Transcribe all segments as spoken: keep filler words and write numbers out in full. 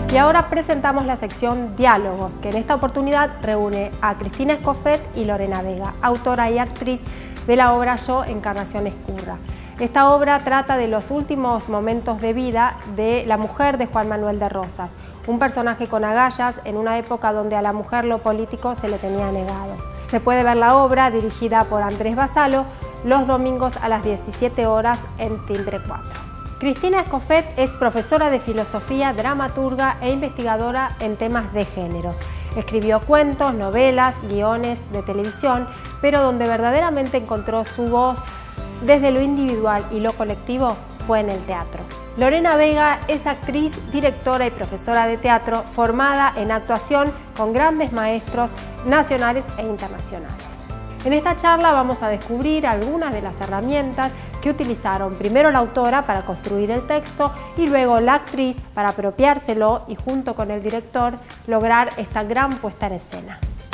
Y ahora presentamos la sección Diálogos, que en esta oportunidad reúne a Cristina Escofet y Lorena Vega, autora y actriz de la obra Yo, Encarnación Escurra. Esta obra trata de los últimos momentos de vida de la mujer de Juan Manuel de Rosas, un personaje con agallas en una época donde a la mujer lo político se le tenía negado. Se puede ver la obra, dirigida por Andrés Basalo, los domingos a las diecisiete horas en Timbre cuatro. Cristina Escofet es profesora de filosofía, dramaturga e investigadora en temas de género. Escribió cuentos, novelas, guiones de televisión, pero donde verdaderamente encontró su voz desde lo individual y lo colectivo fue en el teatro. Lorena Vega es actriz, directora y profesora de teatro formada en actuación con grandes maestros nacionales e internacionales. En esta charla vamos a descubrir algunas de las herramientas que utilizaron primero la autora para construir el texto y luego la actriz para apropiárselo y junto con el director lograr esta gran puesta en escena.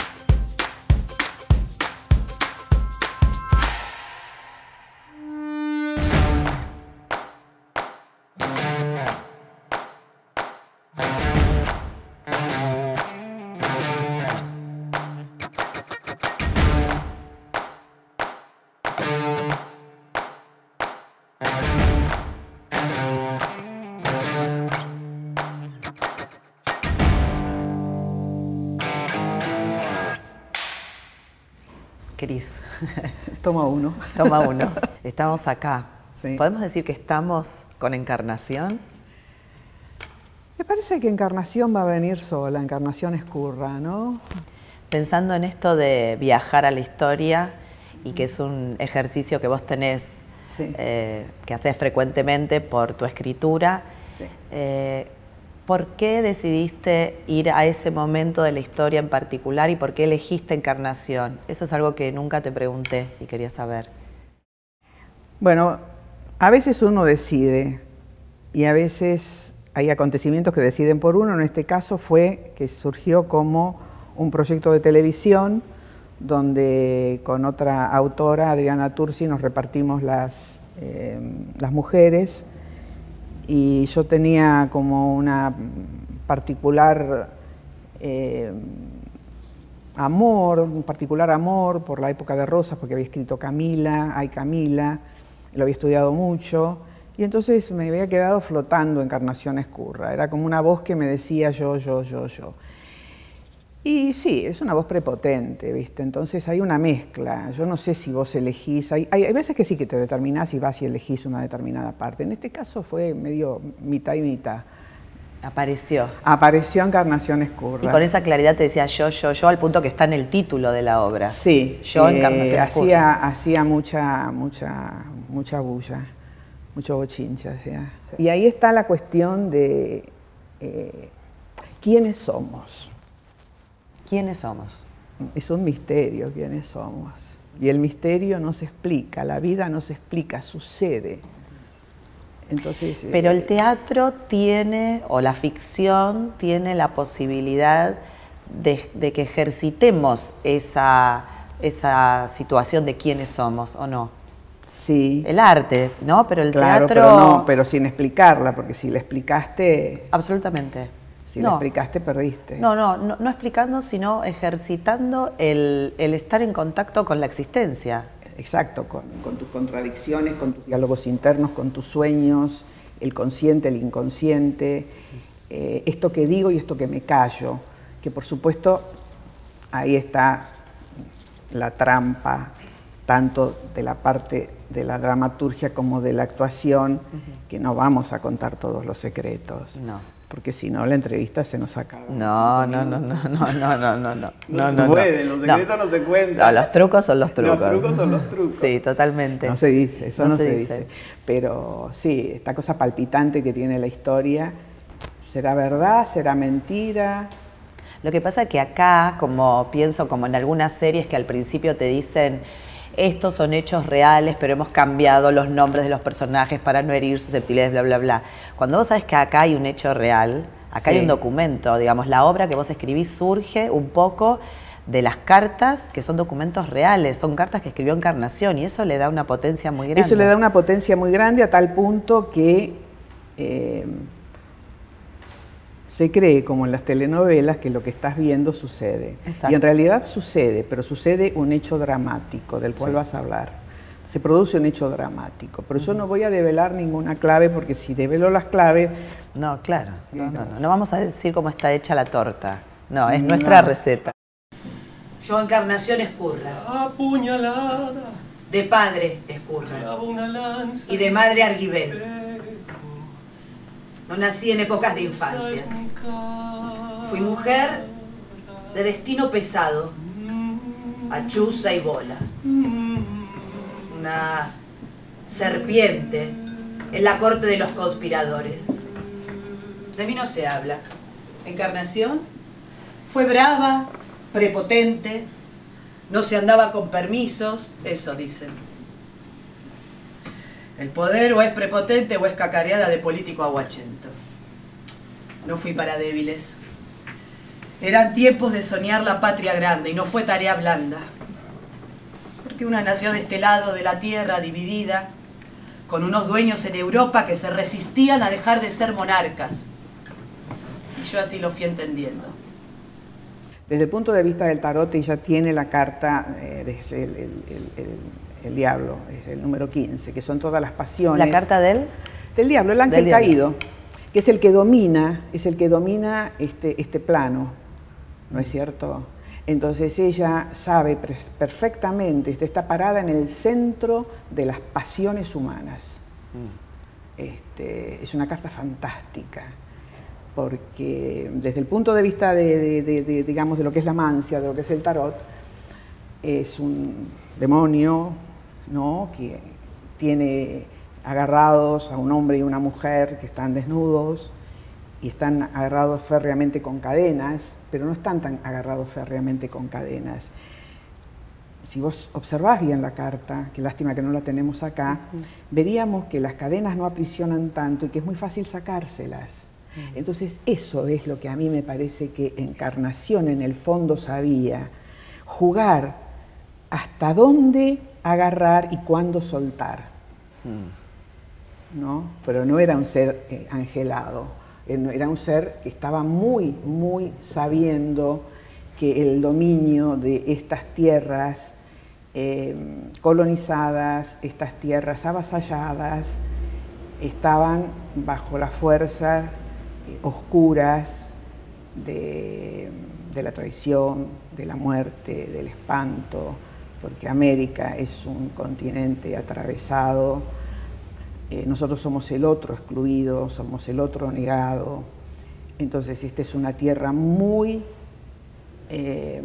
Cris, toma uno. Toma uno. Estamos acá. Sí. ¿Podemos decir que estamos con Encarnación? Me parece que Encarnación va a venir sola, Encarnación Escurra, ¿no? Pensando en esto de viajar a la historia y que es un ejercicio que vos tenés, sí. eh, que haces frecuentemente por tu escritura, sí. eh, ¿por qué decidiste ir a ese momento de la historia en particular y por qué elegiste Encarnación? Eso es algo que nunca te pregunté y quería saber. Bueno, a veces uno decide y a veces hay acontecimientos que deciden por uno. En este caso fue que surgió como un proyecto de televisión donde con otra autora, Adriana Tursi, nos repartimos las, eh, las mujeres. Y yo tenía como una particular eh, amor, un particular amor por la época de Rosas, porque había escrito Camila, Ay Camila, lo había estudiado mucho, y entonces me había quedado flotando Encarnación Escurra. Era como una voz que me decía yo, yo, yo, yo. Y sí, es una voz prepotente, ¿viste? Entonces hay una mezcla. Yo no sé si vos elegís, hay, hay, hay veces que sí que te determinás y vas y elegís una determinada parte. En este caso fue medio mitad y mitad. Apareció. Apareció Encarnación Escurra. Y con esa claridad te decía yo, yo, yo, al punto que está en el título de la obra. Sí. Yo, eh, Encarnación Escurra. Hacía, hacía mucha, mucha, mucha bulla, mucho bochincha. O sea. Y ahí está la cuestión de eh, quiénes somos. ¿Quiénes somos? Es un misterio quiénes somos. Y el misterio no se explica, la vida no se explica, sucede. Entonces, Pero eh, el teatro tiene, o la ficción tiene la posibilidad de, de que ejercitemos esa, esa situación de quiénes somos, ¿o no? Sí. El arte, ¿no? Pero el claro, teatro... Pero, no, pero sin explicarla, porque si la explicaste... Absolutamente. Si no. la explicaste, perdiste. No, no, no, no explicando, sino ejercitando el, el estar en contacto con la existencia. Exacto, con, con tus contradicciones, con tus diálogos internos, con tus sueños, el consciente, el inconsciente, eh, esto que digo y esto que me callo, que por supuesto ahí está la trampa, tanto de la parte de la dramaturgia como de la actuación, uh-huh. que no vamos a contar todos los secretos. No. Porque si no, la entrevista se nos acaba. No, no, no, no, no, no, no, no, no. No, no, no no puede, los secretos no, no se cuentan. No, los trucos son los trucos. Los trucos son los trucos. Sí, totalmente. No se dice, eso no, no se, se dice. dice. Pero sí, esta cosa palpitante que tiene la historia, ¿será verdad? ¿Será mentira? Lo que pasa es que acá, como pienso, como en algunas series que al principio te dicen estos son hechos reales, pero hemos cambiado los nombres de los personajes para no herir susceptibilidades, bla, bla, bla. Cuando vos sabes que acá hay un hecho real, acá sí. hay un documento, digamos, la obra que vos escribís surge un poco de las cartas, que son documentos reales, son cartas que escribió Encarnación, y eso le da una potencia muy grande. Eso le da una potencia muy grande a tal punto que eh, se cree, como en las telenovelas, que lo que estás viendo sucede. Exacto. Y en realidad sucede, pero sucede un hecho dramático del cual sí. vas a hablar. Se produce un hecho dramático. Pero uh-huh. yo no voy a develar ninguna clave, porque si develo las claves... No, claro. No, no, no. No vamos a decir cómo está hecha la torta. No, es nuestra no. receta. Yo, Encarnación Escurra. Apuñalada. De padre Escurra. Una lanza y de madre Arguibel. No nací en épocas de infancias. Fui mujer de destino pesado, achuza y bola. Una serpiente en la corte de los conspiradores. De mí no se habla. Encarnación fue brava, prepotente, no se andaba con permisos, eso dicen. El poder o es prepotente o es cacareada de político aguachento. No fui para débiles. Eran tiempos de soñar la patria grande y no fue tarea blanda. Porque una nació de este lado de la tierra dividida, con unos dueños en Europa que se resistían a dejar de ser monarcas. Y yo así lo fui entendiendo. Desde el punto de vista del tarot, ella tiene la carta, eh, de, el, el, el, el, el diablo, es el número quince, que son todas las pasiones. ¿La carta del? Del diablo, el ángel caído, que es el que domina, es el que domina este, este plano, ¿no es cierto? Entonces ella sabe perfectamente, está parada en el centro de las pasiones humanas. Mm. Este, es una carta fantástica, porque desde el punto de vista de, de, de, de, digamos, de lo que es la mancia, de lo que es el tarot, es un demonio, ¿no?, que tiene agarrados a un hombre y una mujer que están desnudos y están agarrados férreamente con cadenas, pero no están tan agarrados férreamente con cadenas. Si vos observás bien la carta, qué lástima que no la tenemos acá, uh-huh. veríamos que las cadenas no aprisionan tanto y que es muy fácil sacárselas. Uh-huh. Entonces eso es lo que a mí me parece que Encarnación en el fondo sabía, jugar hasta dónde agarrar y cuándo soltar. Uh-huh. ¿No? Pero no era un ser eh, angelado. Era un ser que estaba muy, muy sabiendo que el dominio de estas tierras eh, colonizadas, estas tierras avasalladas, estaban bajo las fuerzas eh, oscuras de, de la traición, de la muerte, del espanto, porque América es un continente atravesado. Eh, nosotros somos el otro excluido, somos el otro negado. Entonces esta es una tierra muy, eh,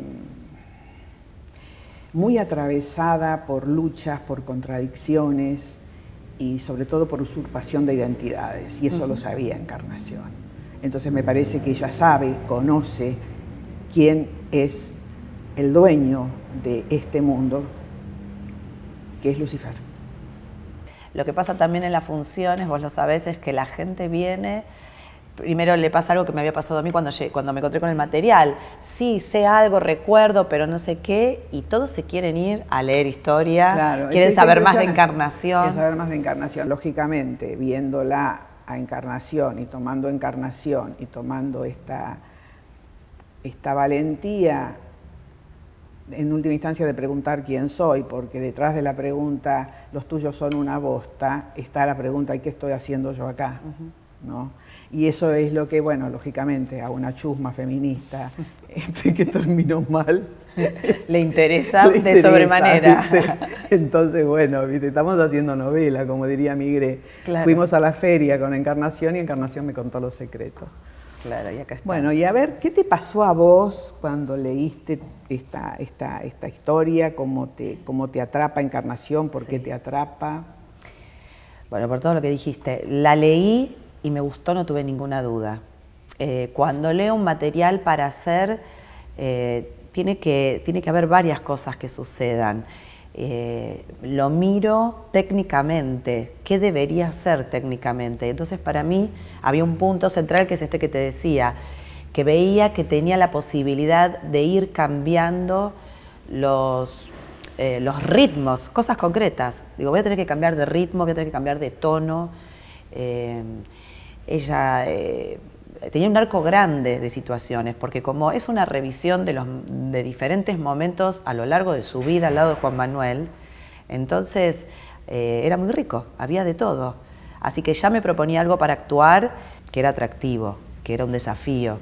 muy atravesada por luchas, por contradicciones y sobre todo por usurpación de identidades. Y eso uh-huh. lo sabía Encarnación. Entonces me parece que ella sabe, conoce quién es el dueño de este mundo, que es Lucifer. Lo que pasa también en las funciones, vos lo sabés, es que la gente viene, primero le pasa algo que me había pasado a mí cuando, llegué, cuando me encontré con el material. Sí, sé algo, recuerdo, pero no sé qué, y todos se quieren ir a leer historia, claro, quieren saber más de Encarnación. Quieren saber más de Encarnación. Lógicamente, viéndola a Encarnación y tomando Encarnación y tomando esta, esta valentía, en última instancia, de preguntar quién soy, porque detrás de la pregunta, los tuyos son una bosta, está la pregunta, ¿y qué estoy haciendo yo acá? Uh-huh. ¿No? Y eso es lo que, bueno, lógicamente, a una chusma feminista este, que terminó mal, le interesa, le interesa de sobremanera. ¿viste? Entonces, bueno, ¿viste? Estamos haciendo novela, como diría Migré. Claro. Fuimos a la feria con Encarnación y Encarnación me contó los secretos. Claro, y acá está. Bueno, y a ver, ¿qué te pasó a vos cuando leíste esta, esta, esta historia? ¿Cómo te, cómo te atrapa Encarnación? ¿Por qué sí. te atrapa? Bueno, por todo lo que dijiste. La leí y me gustó, no tuve ninguna duda. Eh, cuando leo un material para hacer, eh, tiene que, tiene que haber varias cosas que sucedan. Eh, lo miro técnicamente, qué debería hacer técnicamente. Entonces para mí había un punto central que es este que te decía, que veía que tenía la posibilidad de ir cambiando los, eh, los ritmos, cosas concretas. Digo, voy a tener que cambiar de ritmo, voy a tener que cambiar de tono. Eh, ella, eh, tenía un arco grande de situaciones, porque como es una revisión de, los, de diferentes momentos a lo largo de su vida al lado de Juan Manuel, entonces eh, era muy rico, había de todo. Así que ya me proponía algo para actuar que era atractivo, que era un desafío.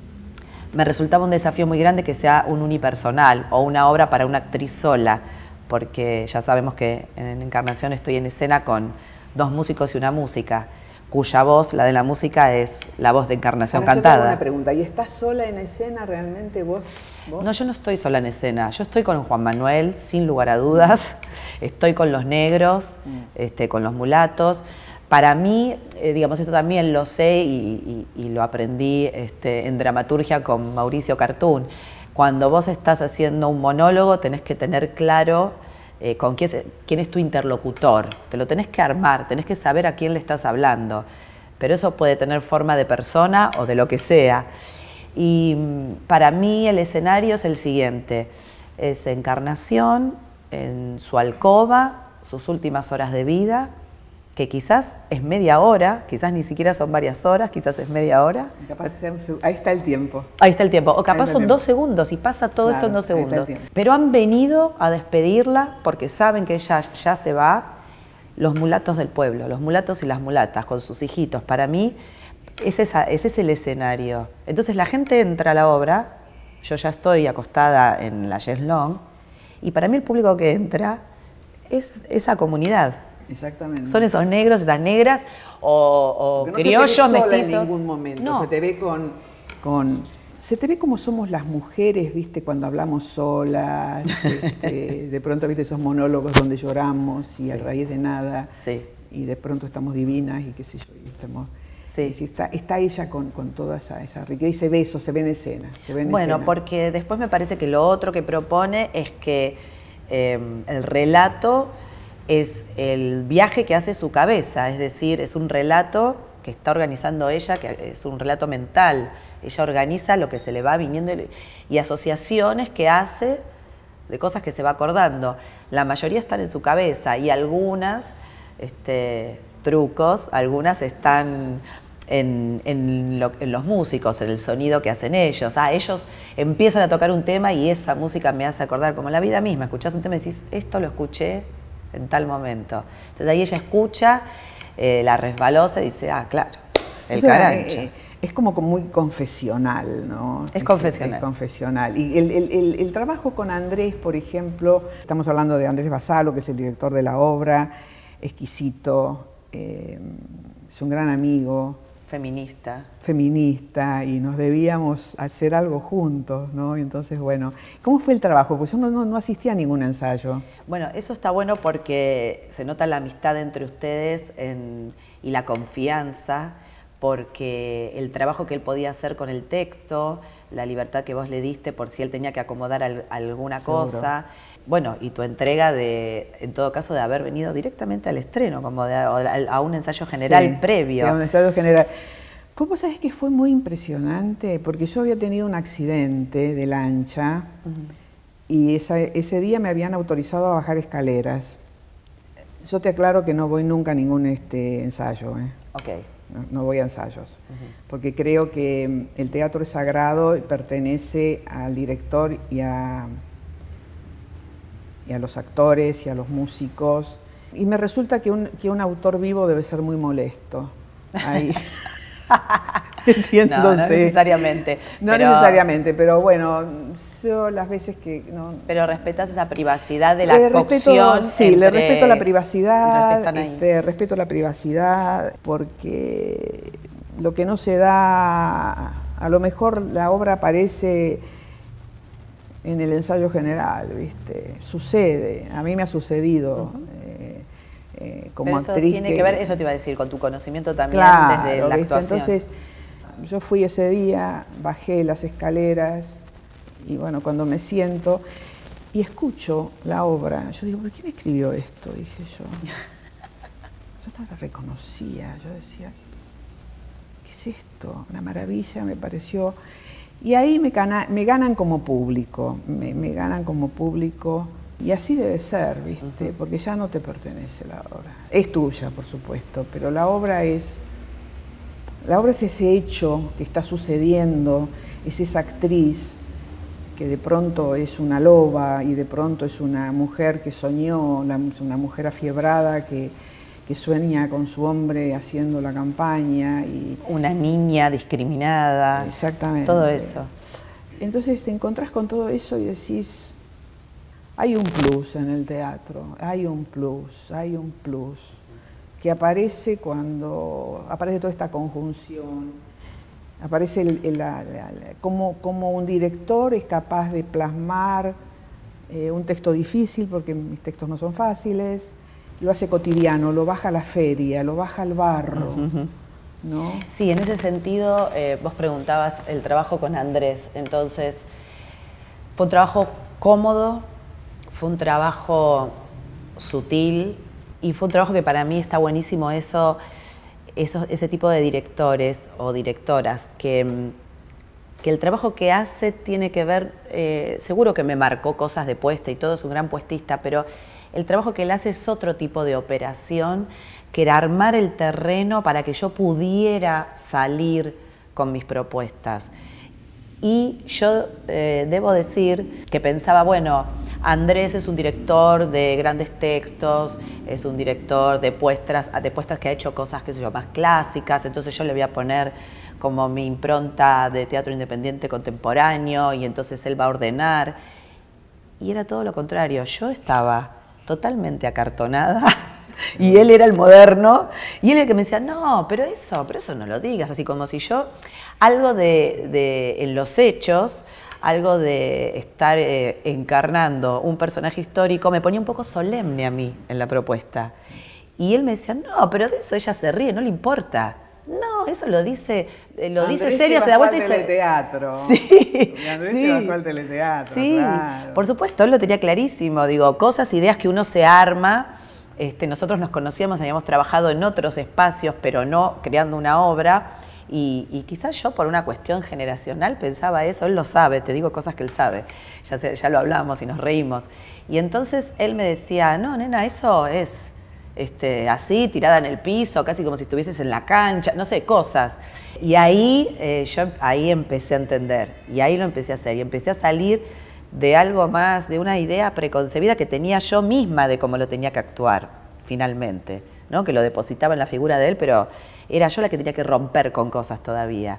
Me resultaba un desafío muy grande que sea un unipersonal o una obra para una actriz sola, porque ya sabemos que en Encarnación estoy en escena con dos músicos y una música, cuya voz, la de la música, es la voz de Encarnación Ahora, cantada. Yo tengo una pregunta, ¿y estás sola en escena realmente vos, vos? No, yo no estoy sola en escena, yo estoy con Juan Manuel, sin lugar a dudas, estoy con los negros, mm. este, con los mulatos. Para mí, eh, digamos, esto también lo sé y, y, y lo aprendí este, en dramaturgia con Mauricio Cartún. Cuando vos estás haciendo un monólogo tenés que tener claro eh, con quién es, quién es tu interlocutor. Te lo tenés que armar, tenés que saber a quién le estás hablando. Pero eso puede tener forma de persona o de lo que sea. Y para mí el escenario es el siguiente. Es Encarnación en su alcoba, sus últimas horas de vida, que quizás es media hora, quizás ni siquiera son varias horas, quizás es media hora. Capaz de ser un, ahí está el tiempo. Ahí está el tiempo. O capaz son dos segundos y pasa todo claro, esto en dos segundos. Pero han venido a despedirla porque saben que ella ya se va, los mulatos del pueblo, los mulatos y las mulatas con sus hijitos. Para mí, es esa, ese es el escenario. Entonces la gente entra a la obra, yo ya estoy acostada en la Chaise Longue, y para mí el público que entra es esa comunidad. Exactamente. Son esos negros, esas negras, o, o no criollos, se te ve sola mestizos. En ningún momento. No. Se te ve con, con. Se te ve como somos las mujeres, ¿viste? Cuando hablamos solas, este, de pronto, ¿viste? Esos monólogos donde lloramos y sí. a raíz de nada. Sí. Y de pronto estamos divinas y qué sé yo. Y estamos, sí. y está, está ella con, con toda esa, esa riqueza. Y se ve eso, se ve en escena. Se ve en bueno, escena. Porque después me parece que lo otro que propone es que eh, el relato es el viaje que hace su cabeza, es decir, es un relato que está organizando ella, que es un relato mental. Ella organiza lo que se le va viniendo y asociaciones que hace de cosas que se va acordando. La mayoría están en su cabeza y algunas, este, trucos, algunas están en, en, lo, en los músicos, en el sonido que hacen ellos. Ah, ellos empiezan a tocar un tema y esa música me hace acordar, como la vida misma. Escuchás un tema y decís, esto lo escuché en tal momento. Entonces ahí ella escucha, eh, la resbalosa y dice, ah, claro, el o sea, carancho. Eh, es como muy confesional, ¿no? Es confesional. Es, es confesional. Y el, el, el, el trabajo con Andrés, por ejemplo, estamos hablando de Andrés Vassallo, que es el director de la obra, exquisito, eh, es un gran amigo. Feminista. Feminista, y nos debíamos hacer algo juntos, ¿no? Y entonces, bueno, ¿cómo fue el trabajo? Pues yo no, no, no asistí a ningún ensayo. Bueno, eso está bueno porque se nota la amistad entre ustedes en, y la confianza, porque el trabajo que él podía hacer con el texto, la libertad que vos le diste por si él tenía que acomodar al, alguna Seguro. cosa, bueno, y tu entrega de, en todo caso, de haber venido directamente al estreno, como de, a, a un ensayo general sí, previo. Sí, a un ensayo general. Pues vos sabés que fue muy impresionante, porque yo había tenido un accidente de lancha uh-huh. y esa, ese día me habían autorizado a bajar escaleras. Yo te aclaro que no voy nunca a ningún este, ensayo, ¿eh? Okay. No, no voy a ensayos, uh-huh. porque creo que el teatro es sagrado y pertenece al director y a... y a los actores y a los músicos. Y me resulta que un, que un autor vivo debe ser muy molesto. Ahí. no, no necesariamente. No pero, necesariamente, pero bueno, yo las veces que... No, pero respetas esa privacidad de la le cocción. Respeto, sí, entre, le respeto la privacidad, este, respeto la privacidad, porque lo que no se da, a lo mejor la obra aparece en el ensayo general, ¿viste? Sucede, a mí me ha sucedido. Uh-huh. eh, eh, como Pero eso actriz tiene que, que ver, eso te iba a decir, con tu conocimiento también claro, desde la ¿viste? actuación. Entonces, yo fui ese día, bajé las escaleras y bueno, cuando me siento y escucho la obra, yo digo, ¿por quién escribió esto? Dije yo. Yo no la reconocía, yo decía, ¿qué es esto? Una maravilla, me pareció. Y ahí me, gana, me ganan como público, me, me ganan como público, y así debe ser, ¿viste? Uh-huh. Porque ya no te pertenece la obra. Es tuya, por supuesto, pero la obra es, La obra es ese hecho que está sucediendo, es esa actriz que de pronto es una loba y de pronto es una mujer que soñó, una mujer afiebrada que, que sueña con su hombre haciendo la campaña. Y una niña discriminada. Exactamente. Todo eso. Entonces te encontrás con todo eso y decís, hay un plus en el teatro, hay un plus, hay un plus, que aparece cuando aparece toda esta conjunción. Aparece el, el, la, la, como, como un director es capaz de plasmar eh, un texto difícil, porque mis textos no son fáciles, lo hace cotidiano, lo baja a la feria, lo baja al barro, uh-huh. ¿no? Sí, en ese sentido, eh, vos preguntabas el trabajo con Andrés, entonces fue un trabajo cómodo, fue un trabajo sutil y fue un trabajo que para mí está buenísimo eso, Eso, ese tipo de directores o directoras que, que el trabajo que hace tiene que ver, eh, seguro que me marcó cosas de puesta y todo, es un gran puestista, pero el trabajo que él hace es otro tipo de operación, que era armar el terreno para que yo pudiera salir con mis propuestas. Y yo eh, debo decir que pensaba, bueno, Andrés es un director de grandes textos, es un director de puestas, de puestas que ha hecho cosas, qué sé yo, más clásicas, entonces yo le voy a poner como mi impronta de teatro independiente contemporáneo y entonces él va a ordenar. Y era todo lo contrario, yo estaba totalmente acartonada y él era el moderno y él era el que me decía, no, pero eso, pero eso no lo digas, así como si yo, algo de, de en los hechos, algo de estar eh, encarnando un personaje histórico, me ponía un poco solemne a mí en la propuesta. Y él me decía, no, pero de eso ella se ríe, no le importa. No, eso lo dice, eh, lo Andrés dice serio, se da vuelta y dice... teleteatro. Sí, Andrés sí. se bajó al teleteatro, sí. Claro. Por supuesto, él lo tenía clarísimo. Digo, cosas, ideas que uno se arma. Este, nosotros nos conocíamos, habíamos trabajado en otros espacios, pero no creando una obra. Y, y quizás yo por una cuestión generacional pensaba eso, él lo sabe, te digo cosas que él sabe, ya, se, ya lo hablamos y nos reímos. Y entonces él me decía, no, nena, eso es este, así, tirada en el piso, casi como si estuvieses en la cancha, no sé, cosas. Y ahí eh, yo ahí empecé a entender, y ahí lo empecé a hacer, y empecé a salir de algo más, de una idea preconcebida que tenía yo misma de cómo lo tenía que actuar, finalmente, ¿no? Que lo depositaba en la figura de él, pero era yo la que tenía que romper con cosas todavía.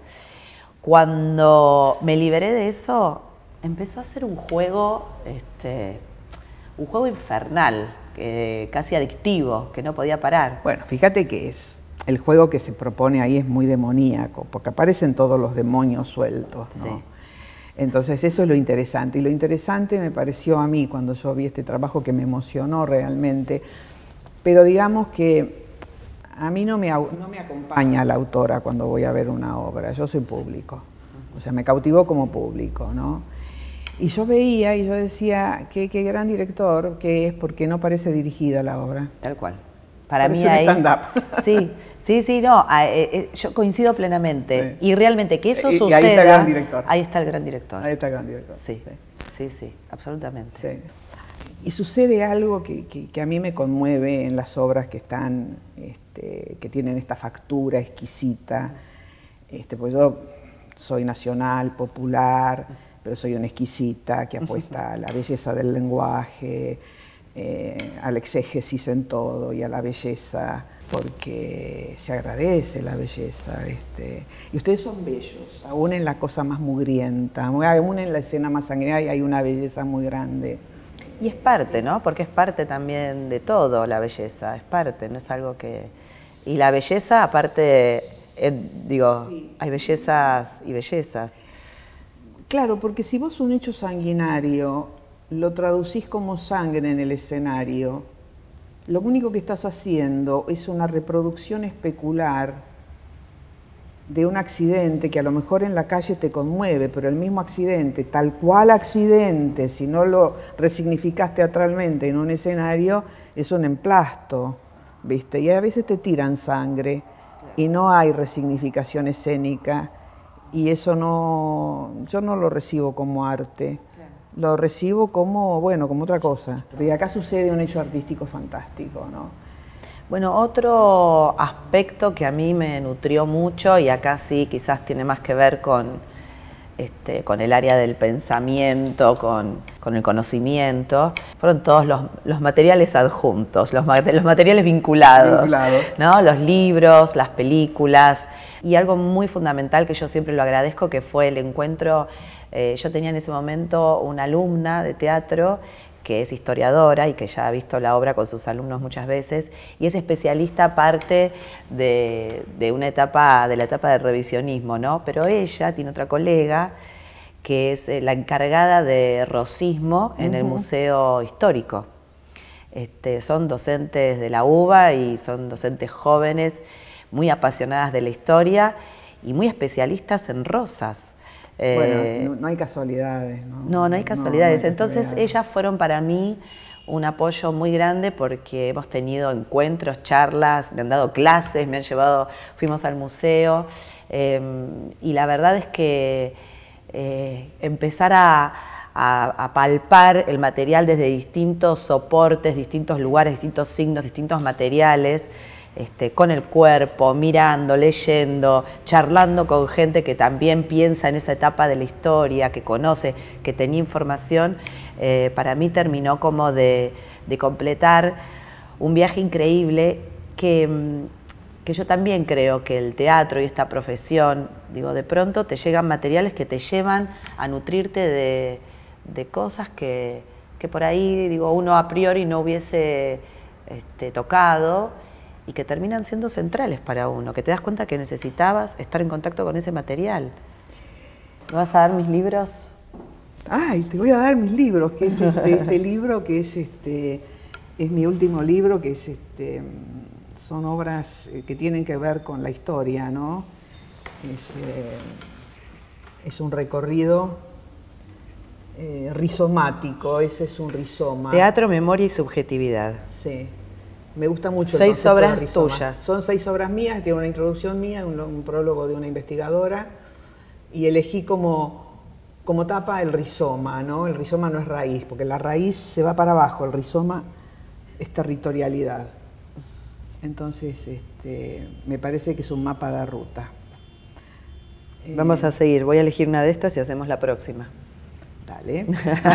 Cuando me liberé de eso, empezó a ser un juego, este, un juego infernal, que, casi adictivo, que no podía parar. Bueno, fíjate que es, el juego que se propone ahí es muy demoníaco, porque aparecen todos los demonios sueltos, ¿no? Sí. Entonces eso es lo interesante, y lo interesante me pareció a mí cuando yo vi este trabajo que me emocionó realmente, pero digamos que a mí no me, no me acompaña la autora cuando voy a ver una obra, yo soy público, o sea, me cautivó como público, ¿no? Y yo veía y yo decía, qué, qué gran director que es, porque no parece dirigida la obra. Tal cual. Para parece mí ahí... stand-up. Sí, sí, sí, no, eh, eh, yo coincido plenamente. Sí. Y realmente que eso y, suceda... Y ahí está el gran director. Ahí está el gran director. Ahí está el gran director. Sí, sí, sí, sí, absolutamente. Sí. Y sucede algo que, que, que a mí me conmueve en las obras que están, este, que tienen esta factura exquisita, este, pues yo soy nacional, popular, pero soy una exquisita que apuesta a la belleza del lenguaje, eh, al exégesis en todo y a la belleza, porque se agradece la belleza. Este, y ustedes son bellos, aún en la cosa más mugrienta, aún en la escena más sanguinaria hay una belleza muy grande. Y es parte, ¿no? Porque es parte también de todo la belleza, es parte, no es algo que... Y la belleza, aparte, eh, digo, sí. Hay bellezas y bellezas. Claro, porque si vos un hecho sanguinario lo traducís como sangre en el escenario, lo único que estás haciendo es una reproducción especular de un accidente que a lo mejor en la calle te conmueve, pero el mismo accidente, tal cual accidente, si no lo resignificás teatralmente en un escenario, es un emplasto, ¿viste? Y a veces te tiran sangre y no hay resignificación escénica, y eso no, yo no lo recibo como arte, lo recibo como, bueno, como otra cosa. Y acá sucede un hecho artístico fantástico, ¿no? Bueno, otro aspecto que a mí me nutrió mucho, y acá sí quizás tiene más que ver con, este, con el área del pensamiento, con, con el conocimiento, fueron todos los, los materiales adjuntos, los, los materiales vinculados, vinculados. ¿no? Los libros, las películas, y algo muy fundamental que yo siempre lo agradezco, que fue el encuentro. Eh, yo tenía en ese momento una alumna de teatro que es historiadora y que ya ha visto la obra con sus alumnos muchas veces, y es especialista aparte de, de una etapa, de la etapa de revisionismo, ¿no? Pero ella tiene otra colega que es la encargada de rosismo en uh-huh. el Museo Histórico. Este, son docentes de la UBA y son docentes jóvenes, muy apasionadas de la historia y muy especialistas en rosas. Bueno, no, no hay casualidades, ¿no? No, no hay casualidades. No, no hay Entonces casualidades. Ellas fueron para mí un apoyo muy grande porque hemos tenido encuentros, charlas, me han dado clases, me han llevado, fuimos al museo eh, y la verdad es que eh, empezar a, a, a palpar el material desde distintos soportes, distintos lugares, distintos signos, distintos materiales, Este, con el cuerpo, mirando, leyendo, charlando con gente que también piensa en esa etapa de la historia, que conoce, que tenía información, eh, para mí terminó como de, de completar un viaje increíble que, que yo también creo que el teatro y esta profesión, digo, de pronto te llegan materiales que te llevan a nutrirte de, de cosas que, que por ahí, digo, uno a priori no hubiese este, tocado, y que terminan siendo centrales para uno, que te das cuenta que necesitabas estar en contacto con ese material. ¿Me vas a dar mis libros? Ay, te voy a dar mis libros, que es este, este libro que es, este, es mi último libro, que es, este, son obras que tienen que ver con la historia, ¿no? Es, eh, es un recorrido eh, rizomático, ese es un rizoma. Teatro, memoria y subjetividad. Sí. Me gusta mucho el Seis obras rizoma. tuyas. Son seis obras mías, tiene una introducción mía, un, un prólogo de una investigadora, y elegí como, como tapa el rizoma, ¿no? El rizoma no es raíz, porque la raíz se va para abajo, el rizoma es territorialidad. Entonces, este, me parece que es un mapa de ruta. Vamos eh, a seguir, voy a elegir una de estas y hacemos la próxima. Dale.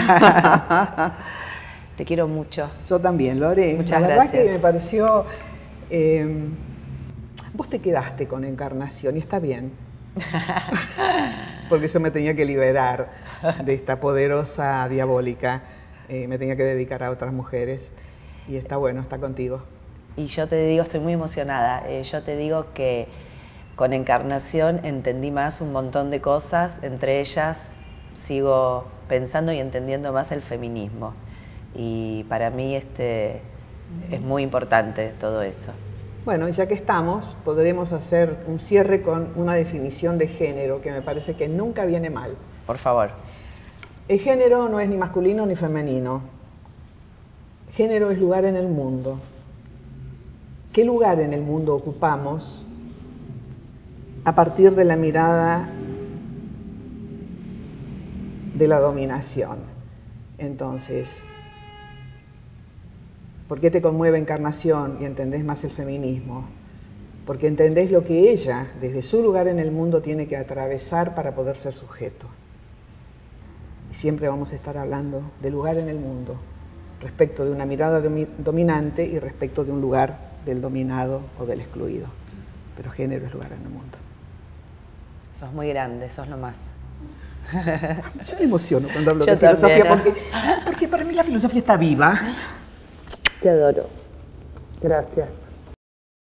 Te quiero mucho. Yo también, Lore. Muchas la verdad gracias. que me pareció... Eh, vos te quedaste con Encarnación y está bien. Porque yo me tenía que liberar de esta poderosa diabólica. Eh, me tenía que dedicar a otras mujeres. Y está bueno, está contigo. Y yo te digo, estoy muy emocionada. Eh, yo te digo que con Encarnación entendí más un montón de cosas. Entre ellas sigo pensando y entendiendo más el feminismo. Y para mí este, es muy importante todo eso. Bueno, ya que estamos, podremos hacer un cierre con una definición de género que me parece que nunca viene mal. Por favor. El género no es ni masculino ni femenino. Género es lugar en el mundo. ¿Qué lugar en el mundo ocupamos a partir de la mirada de la dominación? Entonces, ¿por qué te conmueve Encarnación y entendés más el feminismo? Porque entendés lo que ella, desde su lugar en el mundo, tiene que atravesar para poder ser sujeto. Y siempre vamos a estar hablando de lugar en el mundo, respecto de una mirada dominante y respecto de un lugar del dominado o del excluido. Pero género es lugar en el mundo. Sos muy grande, sos lo más. Yo me emociono cuando hablo Yo de filosofía, también, ¿eh? porque, porque para mí la filosofía está viva. Te adoro. Gracias.